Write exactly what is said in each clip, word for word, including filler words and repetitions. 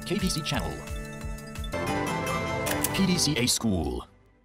K P C Channel P D C A School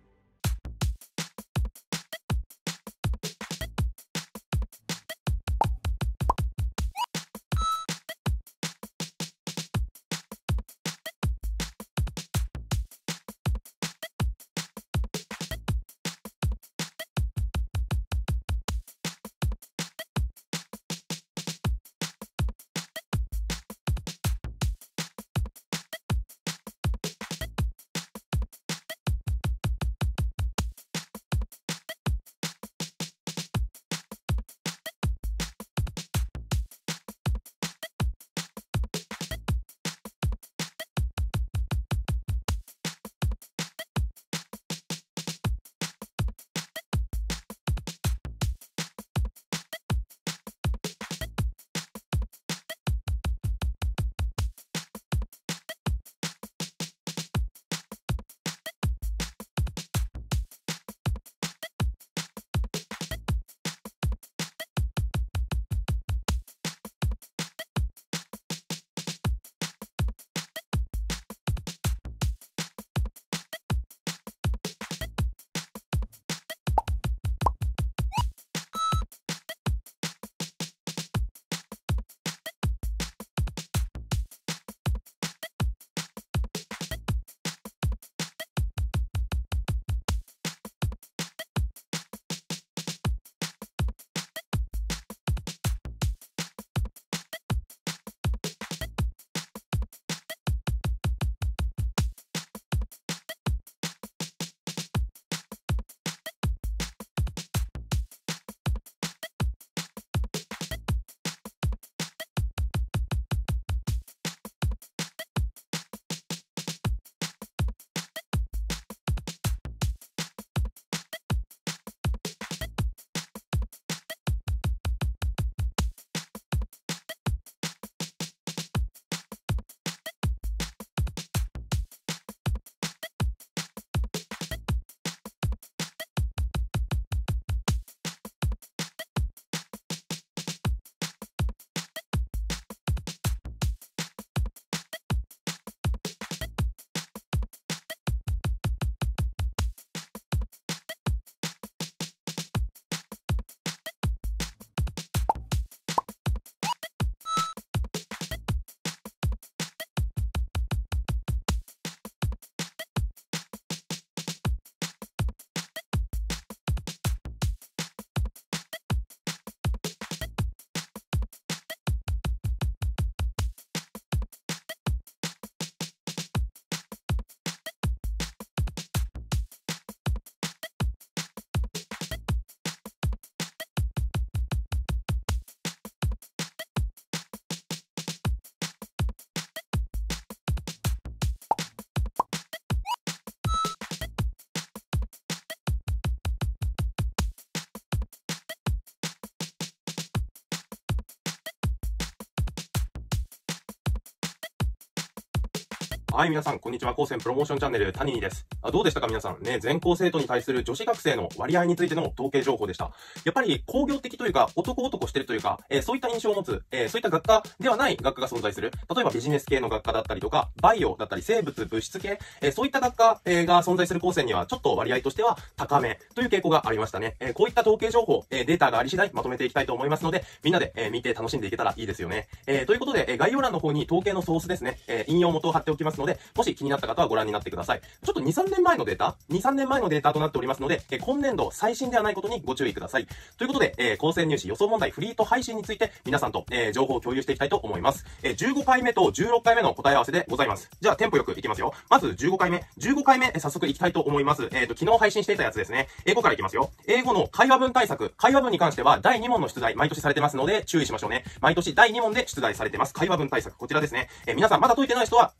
はい、皆さん、こんにちは。高専プロモーションチャンネル、タニーです。あ、どうでしたか皆さん。ね、全校生徒に対する女子学生の割合についての統計情報でした。やっぱり工業的というか、男男してるというか、えー、そういった印象を持つ、えー、そういった学科ではない学科が存在する。例えばビジネス系の学科だったりとか、バイオだったり、生物、物質系、えー、そういった学科、えー、が存在する高専には、ちょっと割合としては高めという傾向がありましたね。えー、こういった統計情報、えー、データがあり次第まとめていきたいと思いますので、みんなで、えー、見て楽しんでいけたらいいですよね。えー、ということで、えー、概要欄の方に統計のソースですね、えー、引用元を貼っておきますので、もし気になった方はご覧になってください。ちょっとに、さんねんまえのデータ ?に、さんねんまえのデータとなっておりますので、えー、今年度最新ではないことにご注意ください。ということで、えー、高専入試予想問題フリート配信について皆さんと、えー、情報を共有していきたいと思います。えー、じゅうごかいめとじゅうろっかいめの答え合わせでございます。じゃあ、テンポよくいきますよ。まずじゅうごかいめ。じゅうごかいめ、えー、早速いきたいと思います。えっと、昨日配信していたやつですね。英語からいきますよ。英語の会話文対策。会話文に関してはだいに問の出題、毎年されてますので注意しましょうね。毎年だいに問で出題されてます。会話文対策。こちらですね。えー、皆さんまだ解いてない人は、えー、動画を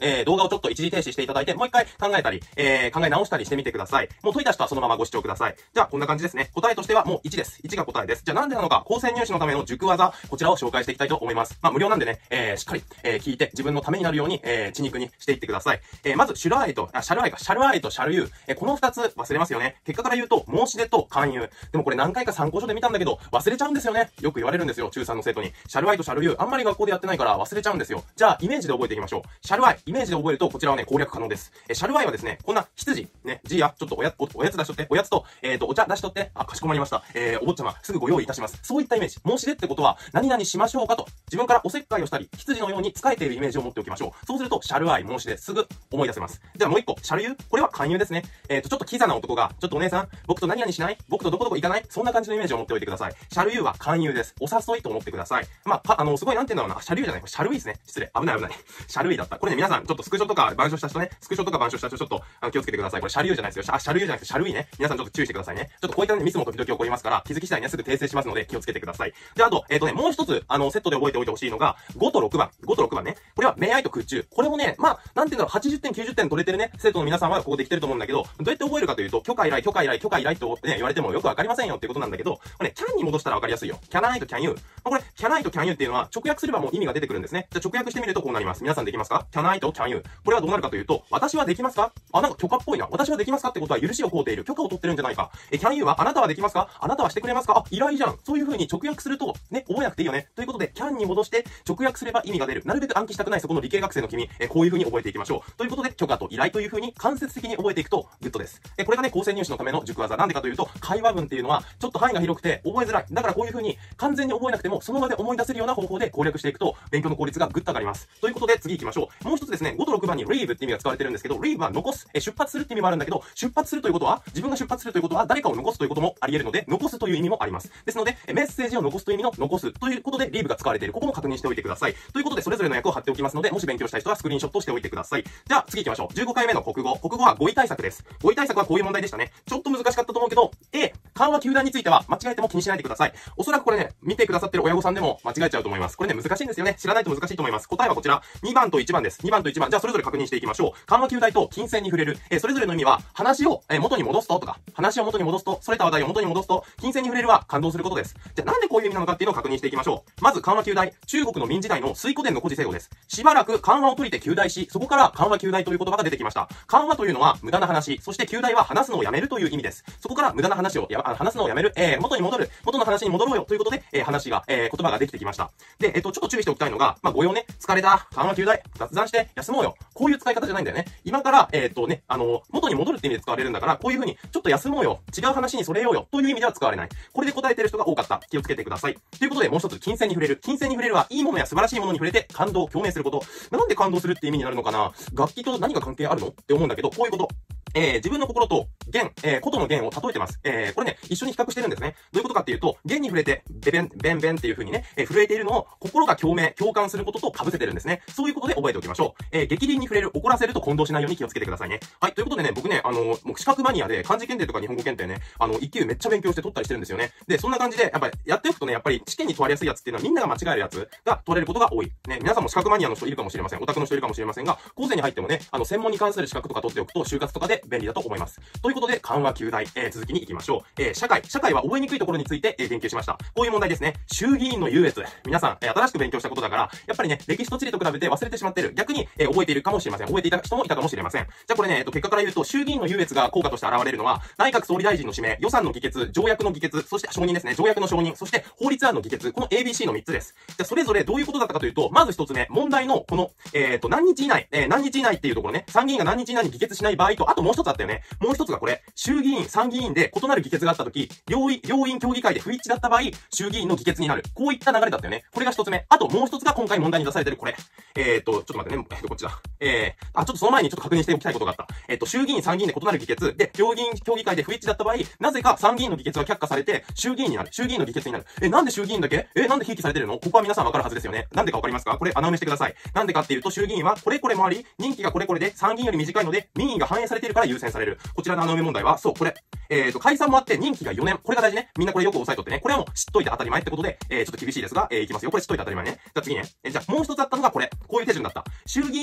ちょっと一時停止していただいて、もう一回考えたり、えー、考え直したりしてみてください。もう解いた人はそのままご視聴ください。じゃあ、こんな感じですね。答えとしてはもういちです。いちが答えです。じゃあ、なんでなのか、高専入試のための塾技、こちらを紹介していきたいと思います。まあ、無料なんでね、えー、しっかり、えー、聞いて、自分のためになるように、えー、血肉にしていってください。えー、まず、シュルアイと、あ、シャルアイか、シャルアイとシャルユー。えー、この二つ忘れますよね。結果から言うと、申し出と勧誘。でもこれ何回か参考書で見たんだけど、忘れちゃうんですよね。よく言われるんですよ、中さんの生徒に。シャルアイとシャルユー、あんまり学校でやってないから忘れちゃうんですよ。じゃあ、イメージで覚えていきましょう。シャルアイ、イメージで覚えると、こちらはね、攻略可能です。えー、シャルアイはですね、こんな羊、ね、じいや、ちょっとおや、お、おやつ出しとって、おやつと、えーと、お茶出しとって、あ、かしこまりました。えー、お坊ちゃま、すぐご用意いたします。そういったイメージ。申し出ってことは、何々しましょうかと、自分からおせっかいをしたり、羊のように仕えているイメージを持っておきましょう。そうすると、シャルアイ、申し出、すぐ思い出せます。じゃあもう一個、シャルユー、これは勧誘ですね。えーと、ちょっとキザな男が、ちょっとお姉さん、僕と何々しない？僕とどこどこ行かない？そんな感じのイメージを持っておいてください。シャルユーは勧誘です。お誘いと思ってください。まあ、あの、すごいなんて言うんだろうな。シャルユーじゃない。これシャルウィーですね。失礼。危ない危ない。シャルウィーだった。これね、皆さん、ちょっとスクショとか板書した人ね、スクショとか板書した人ちょっと、あの、気をつけてください。これシャルユーじゃないですよ。シャ、シャルユーじゃなくてシャルウィーね。皆さんちょっと注意してくださいね。ちょっとこういったね、ミスも時々起こりますから、気づき次第ね、すぐ訂正しますので、気をつけてください。で、あと、えっとね、もう一つ、あの、セットで覚えておいてほしいのが、ごとろくばん。ごとろくばんね。これは、明愛と空中。これもね、まあ、なんていうんだろう、はちじゅってん、きゅうじゅってん取れてるね、生徒の皆さんはここできてると思うんだけど、どうやって覚えるかというと、許可依頼、許可依頼、許可依頼とね、言われてもよくわかりませんよっていうことなんだけど、これね、キャンに戻したらわかりやすいよ。キャナイとキャンユー。これ、キャナイとキャンユーっていうのは、直訳すればもう意味が出てくるんですね。じゃあ直訳してみるとこうなります。皆さんできますか？キャナイとキャンユー。これはどうなるかというと、私はできますか？あ、なんか許可っぽいな。私はできますかってことは許しを請うている。許可を取ってるんじゃないか。え、キャンユーはあなたはできますか？あなたはしてくれますか？あ、依頼じゃん。そういう風に直訳すると、ね、覚えなくていいよね。ということで、キャンに戻して直訳すれば意味が出る。なるべく暗記したくないそこの理系学生の君、え、こういう風に覚えていきましょう。ということで、許可と依頼という風に間接的に覚えていくとグッドです。え、これがね、高専入試のための塾技。なんでかというと、会話文っていうのは、ちょっと範囲が広くて覚えづらい。だからこういう風に完全に覚えなくても、その場で思い出せるような方法で攻略していくと、勉強の効率がぐっと上がります。ということで、次行きましょう。もう一つですね、ごとろくばんに leave って意味が使われてるんですけど、leave は残す。え、出発するって意味もあるんだけど、出発するということは、自分が出発するということは、誰かを残すということもあり得るので、残すという意味もあります。ですので、メッセージを残すという意味の残すということで、leave が使われている。ここも確認しておいてください。ということで、それぞれの訳を貼っておきますので、もし勉強したい人はスクリーンショットしておいてください。じゃあ、次行きましょう。じゅうごかいめの国語。国語は語彙対策です。語彙対策はこういう問題でしたね。ちょっと難しかったと思うけど、A、緩和球団については間違えても気にしないでください。おそらくこれね、見てくださってる親御さんでも間違えちゃうと思います。これね、難しいんですよね。知らないと難しいと思います。答えはこちら。にばんといちばんです。にばんといちばん。じゃあ、それぞれ確認していきましょう。緩和球大と金銭に触れる。えー、それぞれの意味は、話を、えー、元に戻すととか、話を元に戻すと、それた話題を元に戻すと、金銭に触れるは感動することです。じゃあ、なんでこういう意味なのかっていうのを確認していきましょう。まず、緩和球大。中国の明時代の水古伝の古事成語です。しばらく緩和を取りて休大し、そこから緩和休大という言葉が出てきました。緩和というのは無駄な話、そして休大は話すのをやめるという意味です。そこから無駄な話をや、話すのをやめる、えー、元に戻る、元の話に戻ろうよということで、えー、話が、えー、言葉ができてきました。で、えっと、ちょっと注意しておきたいのが、まあ、ご用ね、疲れた、緩和休大、雑談して休もうよ。こういう使い方じゃないんだよね。今から、えっとね、あの、元に戻るって意味で使われるんだから、こういう風に、ちょっと休もうよ。違う話にそれようよ。という意味では使われない。これで答えてる人が多かった。気をつけてください。ということで、もう一つ、金銭に触れる。金銭に触れるは、いいものや素晴らしいものに触れて、感動、共鳴すること。なんで感動するって意味になるのかな？楽器と何が関係あるのって思うんだけど、こういうこと。えー、自分の心と弦、えー、琴の弦を例えてます。えー、これね、一緒に比較してるんですね。どういうことかっていうと、弦に触れて、ベベン、ベンベンっていう風にね、えー、震えているのを、心が共鳴、共感することと被せてるんですね。そういうことで覚えておきましょう。えー、激鱗に触れる、怒らせると混同しないように気をつけてくださいね。はい、ということでね、僕ね、あのー、もう資格マニアで、漢字検定とか日本語検定ね、あの、一級めっちゃ勉強して取ったりしてるんですよね。で、そんな感じで、やっぱり、やっておくとね、やっぱり、試験に問われやすいやつっていうのはみんなが間違えるやつが取れることが多い。ね、皆さんも資格マニアの人いるかもしれません。オタクの人いるかもしれませんが、高専に入ってもね、あの、専門に関する資格とか取っておくと、就活とかで便利だと思います。ということで、緩和休大、えー、続きに行きましょう。えー、社会。社会は覚えにくいところについて、えー、言及しました。こういう問題ですね。衆議院の優越。皆さん、えー、新しく勉強したことだから、やっぱりね、歴史と地理と比べて忘れてしまってる。逆に、えー、覚えているかもしれません。覚えていた人もいたかもしれません。じゃあこれね、えっと、結果から言うと、衆議院の優越が効果として現れるのは、内閣総理大臣の指名、予算の議決、条約の議決、そして承認ですね。条約の承認、そして法律案の議決、この エービーシー のみっつです。じゃあそれぞれどういうことだったかというと、まず一つ目、問題のこの、えっと、何日以内、えー、何日以内っていうところね、参議院が何日以内に議決しない場合と、あともう一つあったよね。もう一つがこれ、衆議院、参議院で異なる議決があったとき、両院、両院協議会で不一致だった場合、衆議院の議決になる。こういった流れだったよね。これが一つ目。あともう一つが今回問題に出されてるこれ。えーと、ちょっと待ってね。えっと、こっちだ。えー、あ、ちょっとその前にちょっと確認しておきたいことがあった。えっと、衆議院、参議院で異なる議決で、両院協議会で不一致だった場合、なぜか参議院の議決が却下されて、衆議院になる。衆議院の議決になる。え、なんで衆議院だけえ、なんでひいきされてるの？ここは皆さんわかるはずですよね。なんでかわかりますか？これ穴埋めしてください。なんでかっていうと、衆議院はこれこれもあり、任期がこれこれで参議院より短いので、民意が反映されているから優先される。こちらの穴埋め問題は、そう、これ。えーと、解散もあって任期がよねん。これが大事ね。みんなこれよく押さえとってね。これはもう知っといて当たり前ってことで、えー、ちょっと厳しいですが、えー、いきますよ。これ知っといて当たり前ね。じゃあ次ね。えー、じゃあもう一つあったのがこれ。こういう手順だった。衆議院可決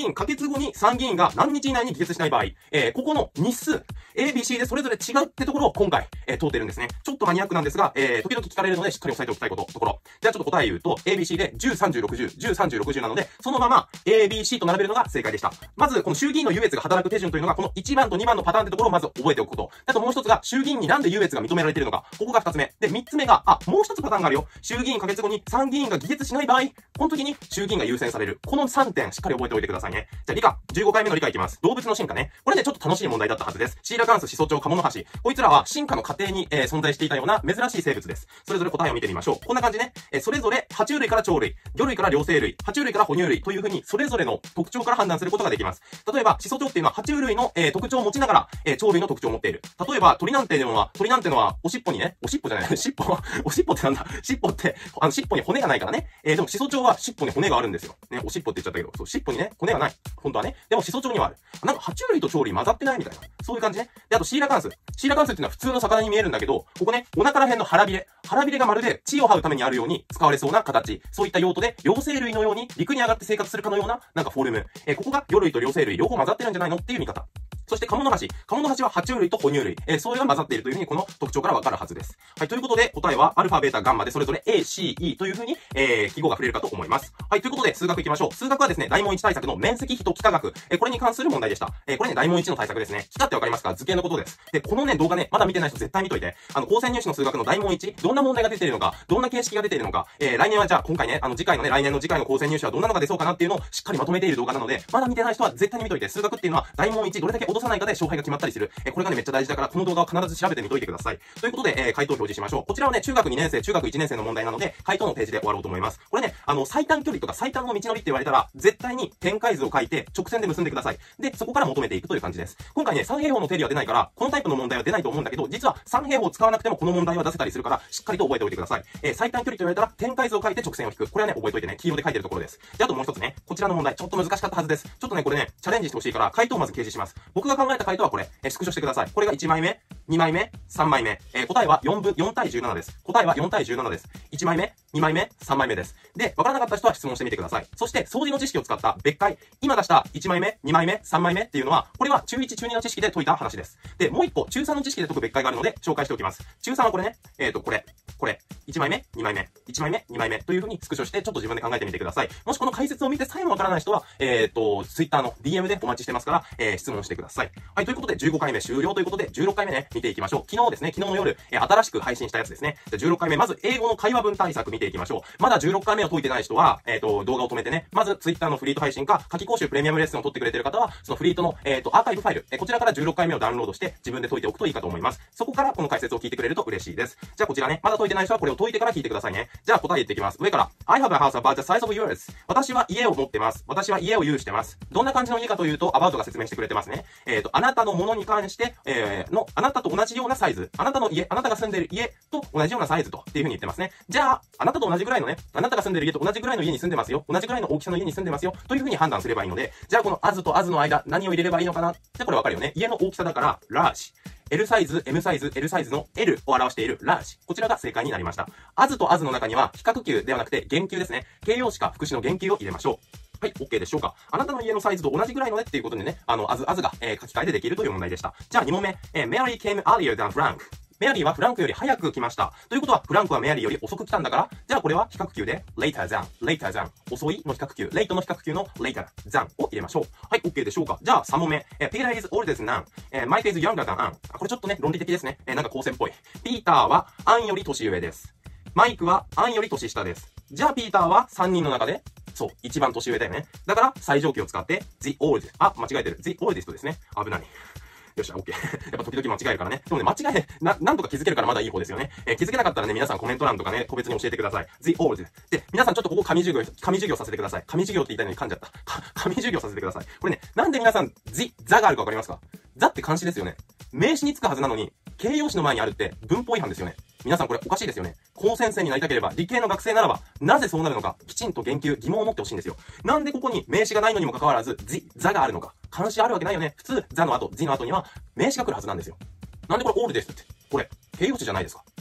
決後に参議院が何日以内に議決しない場合、えー、ここの日数、A、B、C でそれぞれ違うってところを今回、えー、通ってるんですね。ちょっとマニアックなんですが、えー、時々聞かれるのでしっかり押さえておきたいこと、ところ。じゃあちょっと答え言うと、A、B、C でじゅう、さんじゅう、ろくじゅう、じゅう、さんじゅう、ろくじゅうなので、そのまま A、B、C と並べるのが正解でした。まず、この衆議院の優越が働く手順というのが、このいちばんとにばんのパターンってところをまず覚えておくこと。あともう一つが、衆議院になんで優越が認められているのか。ここが二つ目。で、三つ目が、あ、もう一つパターンがあるよ。衆議院可決後に参議院が議決しない場合、この時に衆議院が優先される。このさんてんしっかり覚えておいてくださいね。じゃあ理科、じゅうごかいめの理科いきます。動物の進化ね。これね、ちょっと楽しい問題だったはずです。シーラカンス、シソチョウ、カモノハシ。こいつらは進化の過程に、えー、存在していたような珍しい生物です。それぞれ答えを見てみましょう。こんな感じね。えー、それぞれ、爬虫類から鳥類、魚類から両生類、爬虫類から哺乳類という風に、それぞれの特徴から判断することができます。例えば、シソチョウっていうのは爬虫類の、えー、特徴を持ちながら、えー、鳥類の特徴を持っている。例えば、鳥なんていうのは、鳥なんてのは、おしっぽにね、おしっぽじゃない、尻尾は、おしっぽってなんだ、尻尾って、あの、尻尾に骨がないからね。えー、でも、シソチョウは尻尾に骨があるんですよ。ね、おしっぽって言っちゃったけど、そう、尻尾にね、骨がない。本当はね。でも、シソチョウにはある。なんか、爬虫類と鳥類混ざってないみたいな。そういう感じね。で、あと、シーラカンス。シーラカンスっていうのは普通の魚に見えるんだけど、ここね、お腹ら辺の腹びれ。腹びれがまるで血を這うためにあるように使われそうな形。そういった用途で、両生類のように陸に上がって生活するかのような、なんかフォルム。えー、ここが魚類と両生類両方混ざってるんじゃないのっていう見方。そして、カモノハシ。カモノハシは爬虫類と哺乳類。えー、それが混ざっているというふうに、この特徴からわかるはずです。はい、ということで、答えは、アルファ、ベータ、ガンマで、それぞれ A、C、E というふうに、えー、記号が触れるかと思います。はい、ということで、数学いきましょう。数学はですね、大問いち対策の面積比と幾何学。えー、これに関する問題でした。えー、これね、大問いちの対策ですね。幾何ってわかりますか？図形のことです。で、このね、動画ね、まだ見てない人絶対見といて。あの、高専入試の数学の大問いち、どんな問題が出ているのか、どんな形式が出ているのか、えー、来年はじゃあ、今回ね、あの、次回のね、来年の次回の高専入試はどんなのが出そうかなっていうのをしっかりまとめている動画なので、まだ見てない人は絶対に見といて、数学っていうのは大問いちどれだけ落とさないかで勝敗が決まったりする。えー、これがね、めっちゃ大事だから、この動画を必ず調べてみといてください。ということで、えー、回答を表示しましょう。こちらはね、中学にねん生、中学いちねん生の問題なので、回答のページで終わろうと思います。これね、あの、最短距離とか最短の道のりって言われたら、絶対に展開図を書いて、直線で結んでください。で、そこから求めていくという感じです。今回ね、三平方の定理は出ないから、このタイプの問題は出ないと思うんだけど、実は三平方を使わなくてもこの問題は出せたりするから、しっかりと覚えておいてください。えー、最短距離と言われたら、展開図を書いて直線を引く。これはね、覚えておいてね、黄色で書いてるところです。で、あともう一つね、こちらの問題、ちょっと難しかったはずです。ちょっとね、これね、チャレンジしてほしいから、回答をまず掲示します。僕が考えた回答はこれ、えー、スクショしてください。これがいちまいめ、にまいめ、さんまいめ。えー、答えはよんぶん、よん対じゅうななです。答えはよん対じゅうななです。いちまいめ、にまいめ、さんまいめです。で、わからなかった人は質問してみてください。そして、相似の知識を使った別解。今出したいちまいめ、にまいめ、さんまいめっていうのは、これは中いち、中にの知識で解いた話です。で、もう一個、中さんの知識で解く別解があるので、紹介しておきます。中さんはこれね、えっと、これ、これ、いちまいめ、にまいめ、いちまいめ、にまいめという風にスクショして、ちょっと自分で考えてみてください。もしこの解説を見てさえもわからない人は、えっと、Twitter の ディーエム でお待ちしてますから、えー、質問してください。はい、ということで、じゅうごかいめ終了ということで、じゅうろっかいめね、見ていきましょう。昨日ですね、昨日の夜、えー、新しく配信したやつですね。じゃあじゅうろっかいめ、まず英語の会話文対策見ていきましょう。まだじゅうろっかいめを解いてない人は、えっと、動画を止めてね、まず Twitter のフリート配信か、夏季講習プレミアムレッスンを取ってくれてる方は、そのフリートの、えっと、アーカイブファイル、えー、こちらからじゅうろっかいめをダウンロードして、自分で解いておくといいかと思います。そこからこの解説を聞いてくれると嬉しいです。じゃあこちらね、まだ解いてない人はこれを解いてから聞いてくださいね。じゃあ答え言っていきます。上から、I have a house about the size of yours. 私は家を持ってます。私は家を有してます。どんな感じの家かというと、アバウトが説明してくれてますね。えっと、あなたのものに関して、えー、の、あなたと同じようなサイズ。あなたの家、あなたが住んでる家と同じようなサイズと、っていう風に言ってますね。じゃあ、あなたと同じぐらいのね、あなたが住んでる家と同じぐらいの家に住んでますよ。同じぐらいの大きさの家に住んでますよ。という風に判断すればいいので、じゃあこの as と as の間、何を入れればいいのかなって、これわかるよね。家の大きさだから、large。L サイズ、M サイズ、L サイズの L を表している large。こちらが正解になりました。as と as の中には、比較級ではなくて、減級ですね。形容詞か副詞の減級を入れましょう。はい、OK でしょうか。あなたの家のサイズと同じぐらいのねっていうことでね、あの、as、as が、えー、書き換えでできるという問題でした。じゃあに問目、えー、Mary came earlier than Frank。メアリーはフランクより早く来ました。ということは、フランクはメアリーより遅く来たんだから、じゃあこれは比較級で、later than、later than、遅いの比較級、late の比較級の later than を入れましょう。はい、OK でしょうか。じゃあさん問目、えー、Peter is older than Anne。えー、Mike is younger than Anne。これちょっとね、論理的ですね。えー、なんか高専っぽい。ピーターはアンより年上です。マイクはアンより年下です。じゃあピーターはさんにんの中で、そう、一番年上だよね。だから、最上級を使って、the old。あ、間違えてる。the oldest ですね。危ない。よっしゃ、OK。やっぱ時々間違えるからね。でもね、間違え、な、なんとか気づけるからまだいい方ですよね。えー、気づけなかったらね、皆さんコメント欄とかね、個別に教えてください。the old。で、皆さんちょっとここ紙授業、紙授業させてください。紙授業って言いたいのに噛んじゃった。紙授業させてください。これね、なんで皆さん、the、the があるかわかりますか？ the って漢詞ですよね。名詞につくはずなのに、形容詞の前にあるって文法違反ですよね。皆さんこれおかしいですよね。高先生になりたければ、理系の学生ならば、なぜそうなるのか、きちんと言及、疑問を持ってほしいんですよ。なんでここに名詞がないのにもかかわらず、the、the があるのか。漢詞あるわけないよね。普通、the の後、the の後には、名詞が来るはずなんですよ。なんでこれ all ですって。これ、形容詞じゃないですか。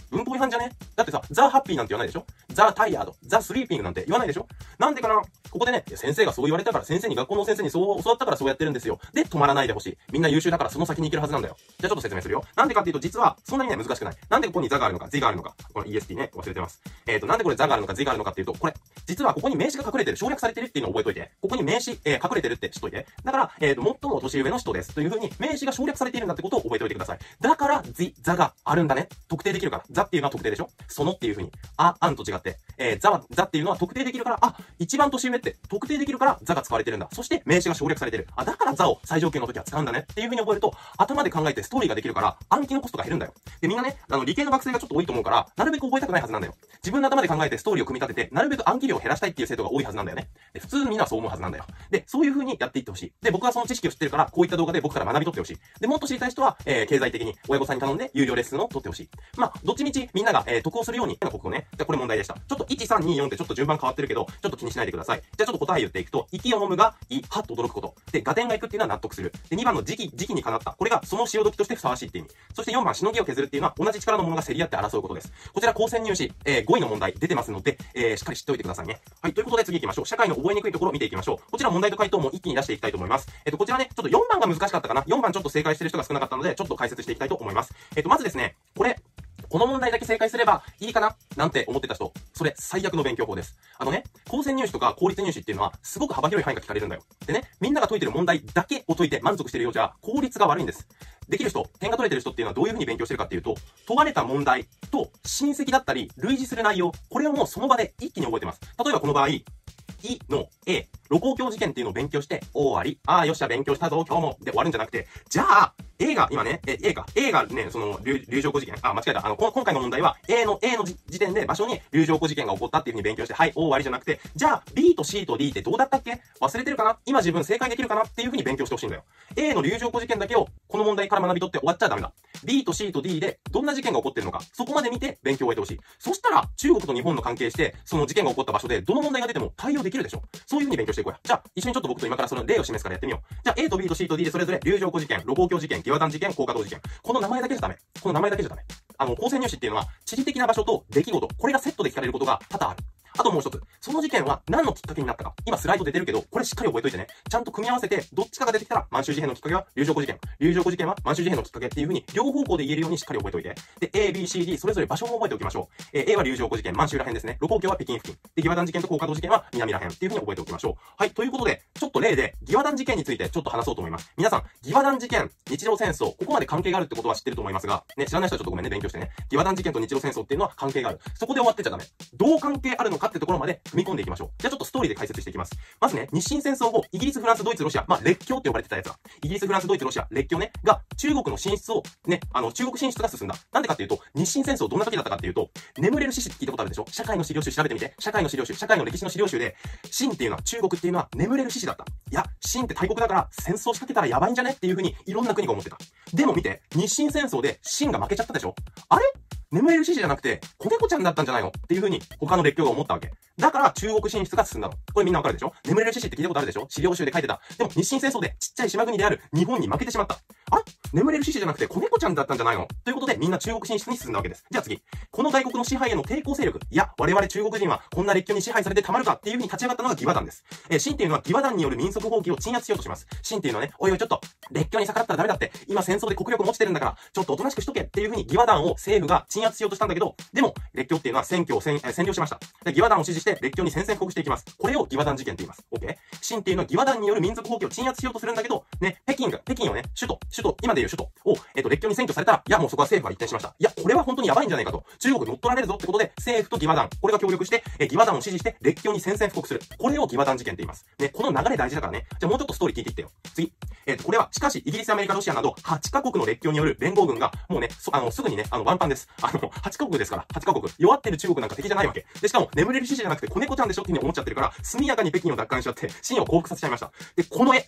文法違反じゃね？だってさ、ザ・ハッピーなんて言わないでしょ？ザ・タイヤード、ザ・スリーピングなんて言わないでしょ？なんでかな？ここでね、先生がそう言われたから、先生に学校の先生にそう教わったからそうやってるんですよ。で、止まらないでほしい。みんな優秀だからその先に行けるはずなんだよ。じゃあちょっと説明するよ。なんでかっていうと、実は、そんなにね、難しくない。なんでここにザがあるのか、ゼがあるのか。この イーエスティー ね、忘れてます。えっと、なんでこれザがあるのか、ゼがあるのかっていうと、これ、実はここに名詞が隠れてる、省略されてるっていうのを覚えといて。ここに名詞、えー、隠れてるって知っといて。だから、えっと、最も年上の人です。という風に、名詞が省略されているんだってことを覚えておいてください。だから、ゼ、ザがあるんだね。特定できるから。ザっていうのは特定でしょ？そのっていう風に。あ、あんと違って。えー、ザは、ザっていうのは特定できるから、あ、一番年上って特定できるから、ザが使われてるんだ。そして、名詞が省略されてる。あ、だからザを最上級の時は使うんだね。っていう風に覚えると、頭で考えてストーリーができるから、暗記のコストが減るんだよ。で、みんなね、あの、理系の学生がちょっと多いと思うから、なるべく覚えたくないはずなんだよ。自分の頭で考えてストーリーを組み立てて、なるべく暗記量を減らしたいっていう生徒が多いはずなんだよね。で、普通みんなはそう思うはずなんだよ。で、そういう風にやっていってほしい。で、僕はその知識を知ってるから、こういった動画で僕から学び取ってほしい。で、もっと知りたい人は、えー、経済的に親御さんに頼んで有料レッスンを取ってほしい。まあ、どっちみちみんなが、えー、得をするように、国語ね。じゃあこれ問題でした。ちょっといち、さん、に、よんってちょっと順番変わってるけど、ちょっと気にしないでください。じゃあちょっと答え言っていくと、息を飲むが、い、はっと驚くこと。で、合点がいくっていうのは納得する。で、にばんの時期、時期にかなった。これがその潮時としてふさわしいって意味。そしてよんばん、しのぎを削るっていうのは、同じ力のものが競り合って争うことです。こちら、高専入試、えー、ごいの問題出てますので、えー、しっかり知っておいてくださいね。はい、ということで次行きましょう。社会の覚えにくいところを見ていきましょう。こちら問題と回答も一気に出していきたいと思います。えっと、こちらね、ちょっとよんばんが難しかったかな。よんばんちょっと正解してる人が少なかったので、ちょっと解説していきたいと思います。えっと、まずですね、これ、この問題だけ正解すればいいかななんて思ってた人、それ最悪の勉強法です。あのね、高専入試とか公立入試っていうのはすごく幅広い範囲が聞かれるんだよ。でね、みんなが解いてる問題だけを解いて満足してるようじゃ効率が悪いんです。できる人、点が取れてる人っていうのはどういう風に勉強してるかっていうと、問われた問題と親戚だったり類似する内容、これをもうその場で一気に覚えてます。例えばこの場合、いの A、露光鏡事件っていうのを勉強して、終わり。ああ、よっしゃ、勉強したぞ、今日も。で終わるんじゃなくて、じゃあ、A が、今ね、え、A か。A がね、その、流、流浄湖事件。あ、間違えた。あの、こ今回の問題は、A の、A の時点で場所に流浄湖事件が起こったっていう風に勉強して、はい、終わりじゃなくて、じゃあ、B と C と D ってどうだったっけ？忘れてるかな？今自分正解できるかなっていう風に勉強してほしいんだよ。A の流浄湖事件だけを、この問題から学び取って終わっちゃダメだ。B と C と D で、どんな事件が起こってるのか、そこまで見て勉強を終えてほしい。そしたら、中国と日本の関係して、その事件が起こった場所で、どの問題が出ても対応できるでしょ。そういう風に勉強していこうや。じゃあ、一緒にちょっと僕と今からその例を示すからやってみよう。じゃあ、A と B と C と D でそれぞれ、流浄湖事件、露光鏡事件、義和団事件、高架道事件。この名前だけじゃダメ。この名前だけじゃダメ。あの、高専入試っていうのは、地理的な場所と出来事、これがセットで聞かれることが多々ある。あともう一つ。その事件は何のきっかけになったか。今スライド出てるけど、これしっかり覚えといてね。ちゃんと組み合わせて、どっちかが出てきたら、満州事変のきっかけは流浄湖事件。流浄湖事件は満州事変のきっかけっていう風に、両方向で言えるようにしっかり覚えておいて。で、A、B、C、D、それぞれ場所も覚えておきましょう。えー、A は流浄湖事件、満州ら辺ですね。露光鏡は北京付近。で、義和団事件と高架道事件は南ら辺っていう風に覚えておきましょう。はい、ということで、ちょっと例で、義和団事件についてちょっと話そうと思います。皆さん、義和団事件、日露戦争、ここまで関係があるってことは知ってると思いますが、ね、知らない人はちょっとごめんね、勉強してね。義和団事件と日露戦争っていうのは関係がある。そこで終わってちゃダメ。どう関係あるのかってところまで踏み込んでいきましょう。じゃあちょっとストーリーで解説していきます。まずね、日清戦争後、イギリス、フランス、ドイツ、ロシア、まあ、列強って呼ばれてたやつが、イギリス、フランス、ドイツ、ロシア、列強ね、が、中国の進出を、ね、あの、中国進出が進んだ。なんでかっていうと、日清戦争どんな時だったかっていうと、眠れる獅子って聞いたことあるでしょ？社会の資料集調べてみて。社会の資料集、社会の歴史の資料集で、清っていうのは、中国っていうのは眠れる獅子だった。いや、清って大国だから戦争仕掛けたらやばいんじゃねっていう風に、いろんな国が思ってた。でも見て、日清戦争で清が負けちゃったでしょ？あれ？眠れる獅子じゃなくて、子猫ちゃんだったんじゃないのっていう風に、他の列強が思ったわけ。だから中国進出が進んだの。これみんなわかるでしょ？眠れる獅子って聞いたことあるでしょ？資料集で書いてた。でも日清戦争でちっちゃい島国である日本に負けてしまった。あ？眠れる獅子じゃなくて子猫ちゃんだったんじゃないのということでみんな中国進出に進んだわけです。じゃあ次。この外国の支配への抵抗勢力。いや、我々中国人はこんな列強に支配されてたまるかっていう風に立ち上がったのが義和団です。えー、清っていうのは義和団による民族放棄を鎮圧しようとします。清っていうのはね、おいおいちょっと、列強に逆らったらダメだって、今戦争で国力持ちてるんだから、ちょっとおとなしくしとけっていう風に義和団を政府が鎮圧しようとしたんだけど、でも、列強っていうのは選挙を占、占領しました。で、義和団を支持して列強に宣戦布告していきます。これを義和団事件って言います。OK？ 清っていうのは義和団による民族放棄を鎮圧しようとするんだけど、ね、北京が、北京をね、首都、首都、今でいう首都を、えっと、列強に占拠されたら、いや、もうそこは政府が一転しました。いや、これは本当にやばいんじゃないかと。中国に乗っ取られるぞってことで、政府と義和団、これが協力して、え、義和団を支持して列強に宣戦布告する。これを義和団事件って言います。ね、この流れ大事だからね。じゃあもうちょっとストーリー聞いていってよ。次。えっと、これは、しかし、イギリス、アメリカ、ロシアなど、はちカ国の列強による連合軍が、もうね、あの、すぐにね、あの、ワンパンです。あの、はちカ国ですから、はちカ国。弱ってる中国なんか敵じゃないわけ。で、しかも、眠れる獅子じゃなくて子猫ちゃんでしょっていう風に思っちゃってるから、速やかに北京を奪還しちゃって、清を降伏させちゃいました。で、この絵、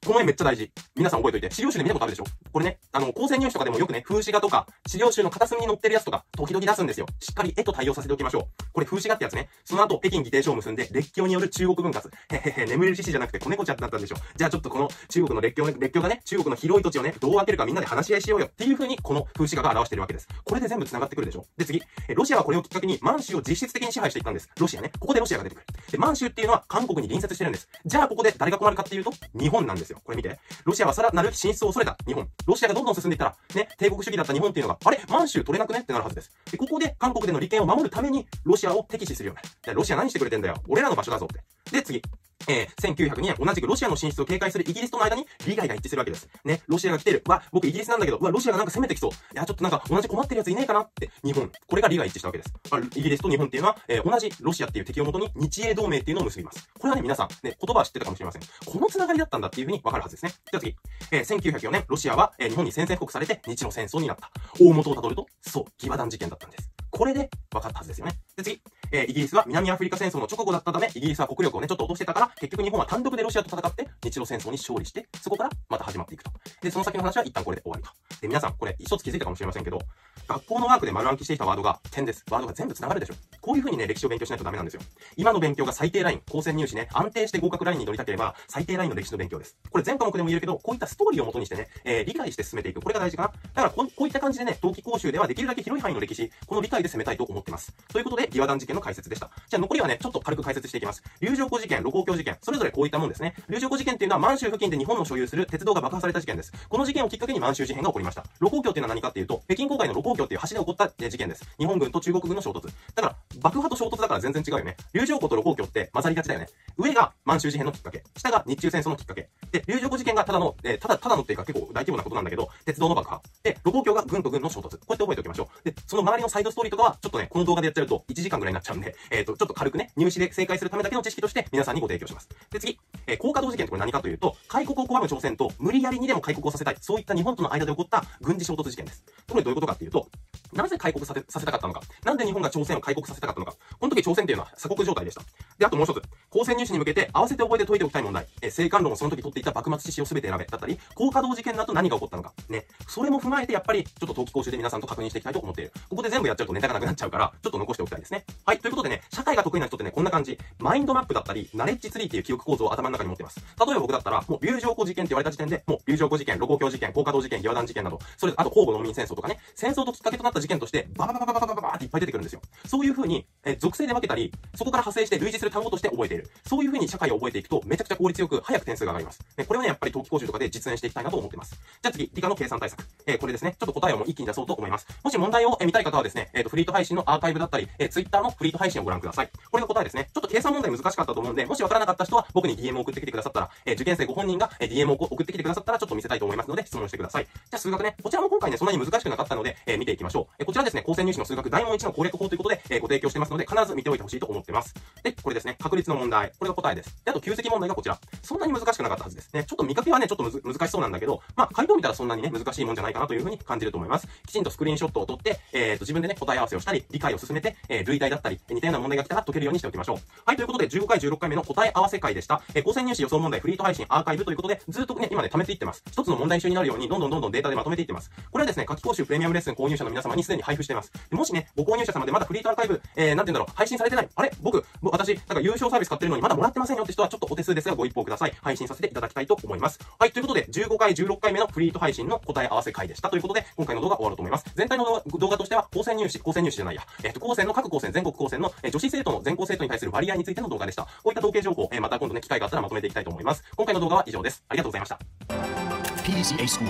この辺めっちゃ大事。皆さん覚えといて。資料集で見たことあるでしょ？これね、あの、高専入試とかでもよくね、風刺画とか、資料集の片隅に載ってるやつとか、時々出すんですよ。しっかり絵と対応させておきましょう。これ風刺画ってやつね。その後、北京議定書を結んで、列強による中国分割。へへへ、眠れる獅子じゃなくて子猫ちゃんだったんでしょ。じゃあちょっとこの中国の列強ね、列強がね、中国の広い土地をね、どう分けるかみんなで話し合いしようよ。っていう風に、この風刺画が表しているわけです。これで全部繋がってくるでしょ。で、次。ロシアはこれをきっかけに満州を実質的に支配していったんです。ロシアね。ここでロシアが出てくる。で、満州っていうのは韓国に隣接してるんです。じゃあここで誰が困るかっていうと、日本なんですよ。これ見て。ロシアはさらなる進出を恐れた日本。ロシアがどんどん進んでいったら、ね、帝国主義だった日本っていうのが、あれ満州取れなくねってなるはずです。で、ここで韓国での利権を守るために、ロシアを敵視するよね。ロシア何してくれてんだよ。俺らの場所だぞって。で、次。えー、せんきゅうひゃくにねん、同じくロシアの進出を警戒するイギリスとの間に利害が一致するわけです。ね、ロシアが来てる。わ、僕イギリスなんだけど、わ、ロシアがなんか攻めてきそう。いや、ちょっとなんか同じ困ってるやついねえかなって、日本。これが利害一致したわけです。あ、イギリスと日本っていうのは、えー、同じロシアっていう敵をもとに日英同盟っていうのを結びます。これはね、皆さん、ね、言葉は知ってたかもしれません。この繋がりだったんだっていうふうにわかるはずですね。では次。えー、せんきゅうひゃくよねん、ロシアは、えー、日本に宣戦布告されて日露戦争になった。大元をたどると、そう、義和団事件だったんです。これで分かったはずですよね。で、次。えー、イギリスは南アフリカ戦争の直後だったため、イギリスは国力をね、ちょっと落としてたから、結局日本は単独でロシアと戦って、日露戦争に勝利して、そこからまた始まっていくと。で、その先の話は一旦これで終わりと。で、皆さん、これ一つ気づいたかもしれませんけど、学校のワークで丸暗記していたワードが点です。ワードが全部繋がるでしょ。こういう風にね、歴史を勉強しないとダメなんですよ。今の勉強が最低ライン、高専入試ね、安定して合格ラインに乗りたければ、最低ラインの歴史の勉強です。これ全科目でも言えるけど、こういったストーリーを元にしてね、えー、理解して進めていく。これが大事かな。だからこう、こういった感じでね、冬季講習ではできるだけ広い範囲の歴史、この理解で攻めたいと思ってます。ということで、義和団事件の解説でした。じゃあ残りはね、ちょっと軽く解説していきます。龍城湖事件、盧溝橋事件、それぞれこういったもんですね。龍城湖事件っていうのは満州付近で日本の所有する鉄道が爆破された事件です。この事件をきっかけに満州事変が起こりました。盧溝橋っていうのは何かっていうと、北京郊外の盧溝橋っていう橋で起こった事件です。日本軍と中国軍の衝突。だから、爆破と衝突だから全然違うよね。龍城湖と盧溝橋って混ざりがちだよね。上が満州事変のきっかけ。下が日中戦争のきっかけ。で、龍城湖事件がただの、えー、ただ、ただのっていうか結構大規模なことなんだけど、鉄道の爆破。で、盧溝橋が軍と軍の衝突。こうやって覚えておきましょう。で、その周りのサイドストーリーとかは、ちょっとね、この動画でやっちゃうといちじかんぐらいになっちゃうんで、えっと、ちょっと軽くね、入試で正解するためだけの知識として皆さんにご提供します。で、次。えー、高架道事件ってこれ何かというと、開国を拒む朝鮮と無理やりにでも開国をさせたい。そういった日本との間で起こった軍事衝突事件です。これどういうことかっていうと、なぜ開国させ、させたかったのか。なんで日本が朝鮮を開国させたかったのか。この時朝鮮っていうのは鎖国状態でした。で、あともう一つ。高専入試に向けて合わせて覚えて解いておきたい問題。えー、生還論をその時取っていた幕末志士を全て選べ。だったり、高架道事件の後何が起こったのか。ね。それも踏まえてやっぱり、ちょっと冬季講習で皆さんと確認していきたいと思っている。ここで全部やっちゃうとネタがなくなっちゃうから、ちょっと残しておきたいですね。はい。ということでね、社会が得意な人ってね、こんな感じ。マインドマップだったり、ナレッジツリーっていう記憶構造を頭の中に持ってます。例えば僕だったら、もう龍城湖事件って言われた時点で、もう龍城湖事件、盧溝橋事件、高架道事件、義和団事件など、それ、あと甲午農民戦争とかね、戦争ときっかけとなった事件として、ババババババババババっていっぱい出てくるんですよ。そういう風に、えー、属性で分けたり、そこから派生して類似する単語として覚えている。そういう風に社会を覚えていくと、めちゃくちゃ効率よく、早く点数が上がります。ね、これはね、やっぱり冬季講習とかで実演していきたいなと思ってます。じゃあ次、理科の計算対策。えー、これですね、ちょっと答えをもう一気に出そうと思います。もし問題を見たい方はですね、えっと、フリート配信のアーカイブだったり、えー、Twitter のフリート配信をご覧ください。これが答えですね。ちょっと計算問題難しかったと思うんで、もしわからなかった人は僕に ディーエム を送ってきてくださったら、えー、受験生ご本人が、えー、ディーエム を送ってきてくださったらちょっと見せたいと思いますので、質問してください。じゃあ数学ね、こちらも今回ね、そんなに難しくなかったので、えー、見ていきましょう。えー、こちらですね、高専入試の数学大問いちの攻略法ということで、えー、ご提供してますので、必ず見ておいてほしいと思ってます。で、これですね、確率の問題。これが答えです。で、あと、旧積問題がこちら。そんなに難しくなかったはずですね。ちょっと見かけはね、ちょっとむず難しそうなんだけど、まあ、回答見たらそんなにね、難しいもんじゃないかなというふうに感じると思います。きちんとスクリーンショットを撮って、えーと、自分でね、答え合わせをしたり、理解を進めて、えー、類題だったり、似たような問題が来たら解けるようにしておきましょう。はい、ということで、じゅうごかい、じゅうろっかいめの答え合わせ会でした。えー、高専入試予想問題フリート配信アーカイブということで、ずっとね、今ね、貯めていってます。一つの問題集になるように、どんどんどんどんデータでまとめていってます。これはですね、夏期講習プレミアムレッスン購入者の皆様にすでに配布しています。でもしね、ご購入者様でまだフリートアーカイブ、えー、なんて言うんだろう、配信されてない。あれ僕、私、なんか優勝サービス買ってるのにまだもらってませんよって人はちょっとお手数ですがご一報ください。配信させていただきたいと思います。はい、ということで、じゅうごかい、じゅうろっかいめのフリート配信の答え合わせ会でした。ということで、今回の動画終わろうと思います。全体の動画としては、高専入試、高専入試じゃないや、えっと、高専の各高専、全国高専の、えー、女子生徒の全校生徒に対する割合についての動画でした。こういった統計情報、えー、また今度ね、機会があったらまとめていきたいと思います。今回の動画は以上です。ありがとうございました。ピーディーシーエー School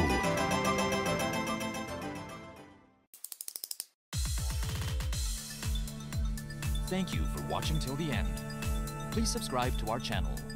Thank you for watching till the end. Please subscribe to our channel.